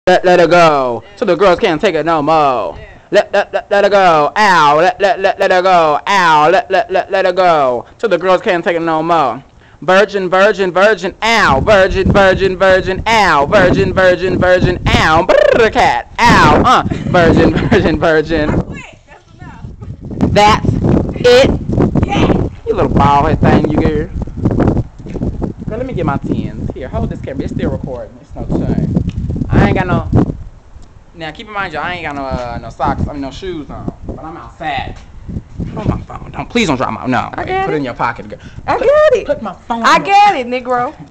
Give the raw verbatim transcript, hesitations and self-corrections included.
Let, let her go. So the girls can't take it no more. Let, let, let, let her go. Ow. Let, let, let, let her go. Ow. Let, let, let, let her go. So the girls can't take it no more. Virgin, virgin, virgin, ow. Virgin, virgin, virgin, ow. Virgin, virgin, virgin, ow. Brrr, cat. Ow. Uh. Virgin, virgin, virgin. That's it. Yeah. You little bald head thing, you girl. Girl, let me get my tens. Here, hold this camera. It's still recording. It's no shame. I ain't got no. Now keep in mind, y'all, I ain't got no uh, no socks. I mean no shoes on. But I'm outside. Hold my phone. Don't please don't drop my. No. I Wait, get put it. it in your pocket, girl. I put, get it. Put my phone. I get it, Negro.